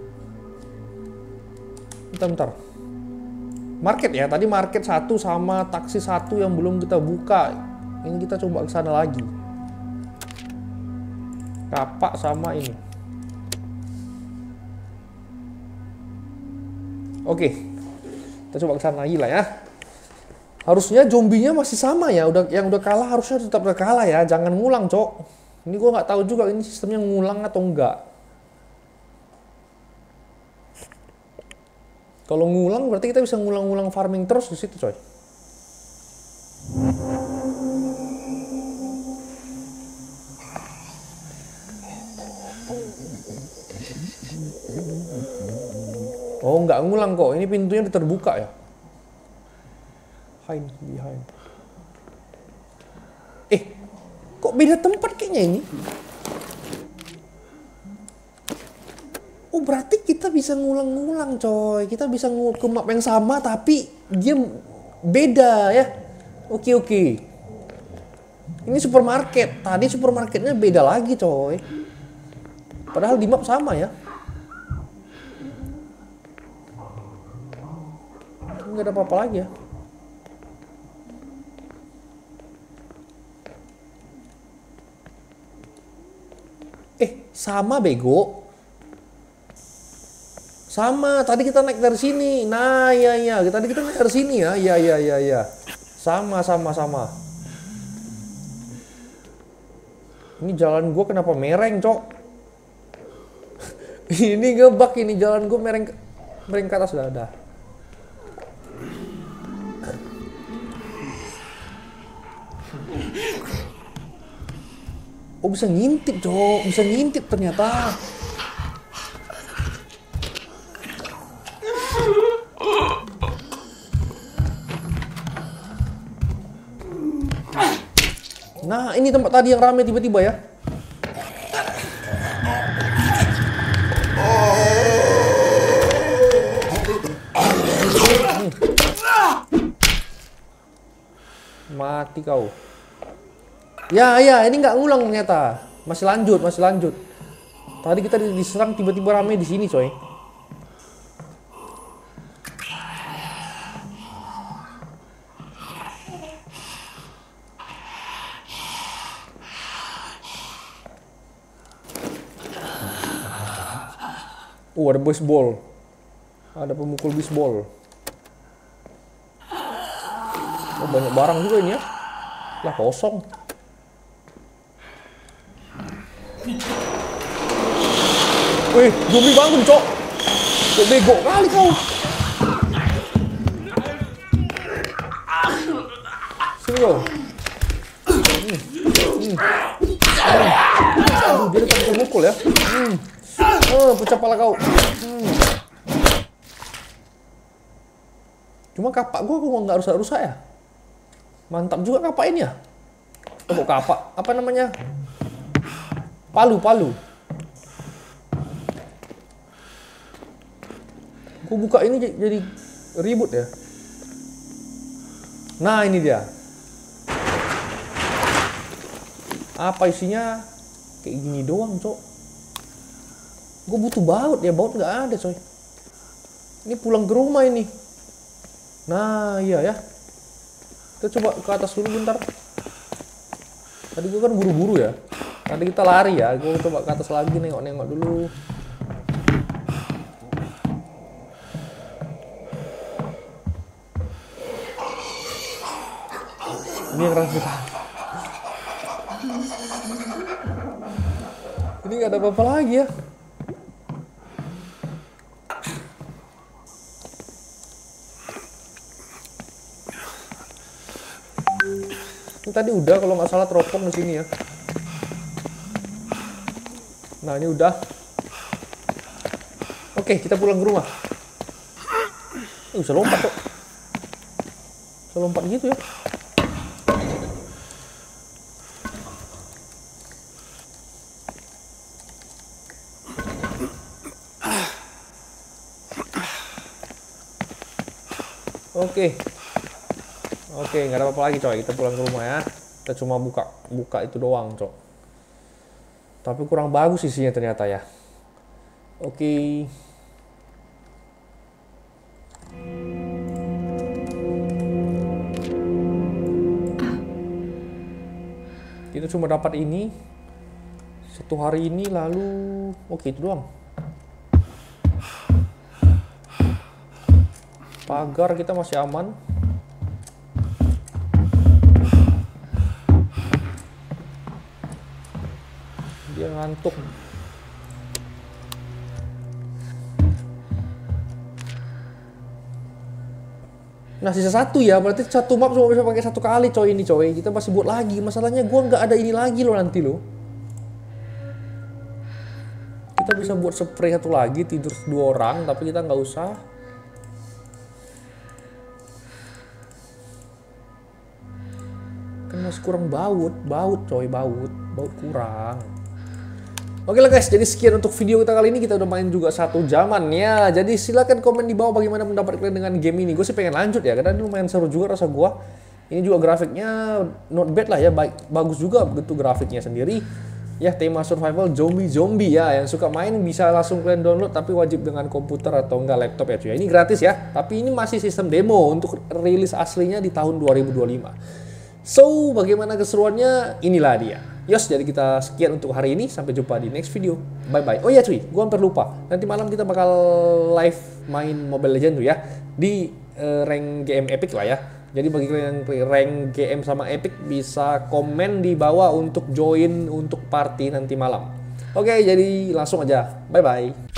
Bentar. Market ya, tadi market 1 sama taksi 1 yang belum kita buka. Ini kita coba ke sana lagi. Kapak sama ini. Oke. Kita coba ke sana lagi lah ya. Harusnya zombinya masih sama ya, yang udah kalah harusnya tetap udah kalah ya, jangan ngulang Cok. Ini gua nggak tahu juga ini sistemnya ngulang atau enggak. Kalau ngulang berarti kita bisa ngulang-ngulang farming terus di situ coy. Oh, nggak ngulang kok. Ini pintunya udah terbuka ya. Hide behind. Kok beda tempat kayaknya ini? Oh, berarti kita bisa ngulang-ngulang, coy. Kita bisa ke map yang sama, tapi dia beda ya. Oke. Ini supermarket. Tadi supermarketnya beda lagi, coy. Padahal di map sama ya. Nggak ada apa-apa lagi ya. Sama bego. Sama, tadi kita naik dari sini. Nah, iya. Tadi kita naik dari sini ya. Iya. Sama. Ini jalan gua kenapa mereng, cok? Ini ngebug ini jalan gua mereng ke atas dah. Oh, bisa ngintip, cok. Bisa ngintip ternyata. Nah, ini tempat tadi yang rame tiba-tiba ya. Mati kau. Ya, ini nggak ngulang ternyata. Masih lanjut. Tadi kita diserang tiba-tiba rame di sini, coy. Ada baseball. Ada pemukul baseball. Oh, banyak barang juga ini ya. Lah, kosong. Wih, zombie bangun, cok. Kok bego kali kau. Sini kau. Aduh, dia tak bisa mukul ya. Pecah pala kau. Cuma kapak gua kok nggak rusak-rusak ya. Mantap juga kapak ini ya. Kok kapak? Apa namanya? Palu. Gue buka ini jadi ribut ya. Nah, ini dia. Apa isinya? Kayak gini doang, cok. Gue butuh baut ya. Baut nggak ada, coy. Ini pulang ke rumah ini. Nah, iya ya. Kita coba ke atas dulu bentar. Tadi gue kan buru-buru ya. Tadi kita lari ya. Gue coba ke atas lagi, nengok-nengok dulu. Ini yang rasa. Ini nggak ada apa-apa lagi ya. Ini tadi udah kalau nggak salah teropong di sini ya. Nah, ini udah. Oke, kita pulang ke rumah. Bisa lompat kok. Bisa lompat gitu ya. Oke, nggak ada apa-apa lagi, coy. Kita pulang ke rumah ya. Kita cuma buka itu doang, cok. Tapi kurang bagus isinya ternyata ya. Oke. Kita cuma dapat ini 1 hari ini, lalu oke, itu doang. Pagar kita masih aman. Dia ngantuk. Nah sisa 1 ya, berarti 1 map cuma bisa pakai 1 kali coy ini coy. Kita masih buat lagi, masalahnya gua nggak ada ini lagi loh nanti loh. Kita bisa buat spray 1 lagi, tidur 2 orang, tapi kita nggak usah. Kan masih kurang baut coy, baut kurang. Oke lah guys, jadi sekian untuk video kita kali ini. Kita udah main juga 1 jaman ya. Jadi silahkan komen di bawah bagaimana pendapat kalian dengan game ini. Gue sih pengen lanjut ya, karena ini lumayan seru juga rasa gue. Ini juga grafiknya not bad lah ya, bagus juga begitu grafiknya sendiri. Ya tema survival zombie ya. Yang suka main bisa langsung kalian download, tapi wajib dengan komputer atau enggak laptop ya cuy. Ini gratis ya, tapi ini masih sistem demo untuk rilis aslinya di tahun 2025. So, bagaimana keseruannya? Inilah dia. Yos, jadi kita sekian untuk hari ini. Sampai jumpa di next video. Bye-bye. Oh ya cuy, gue hampir lupa. Nanti malam kita bakal live main Mobile Legends tuh ya. Di rank GM Epic lah ya. Jadi bagi kalian yang rank GM sama Epic, bisa komen di bawah untuk join untuk party nanti malam. Oke, jadi langsung aja. Bye-bye.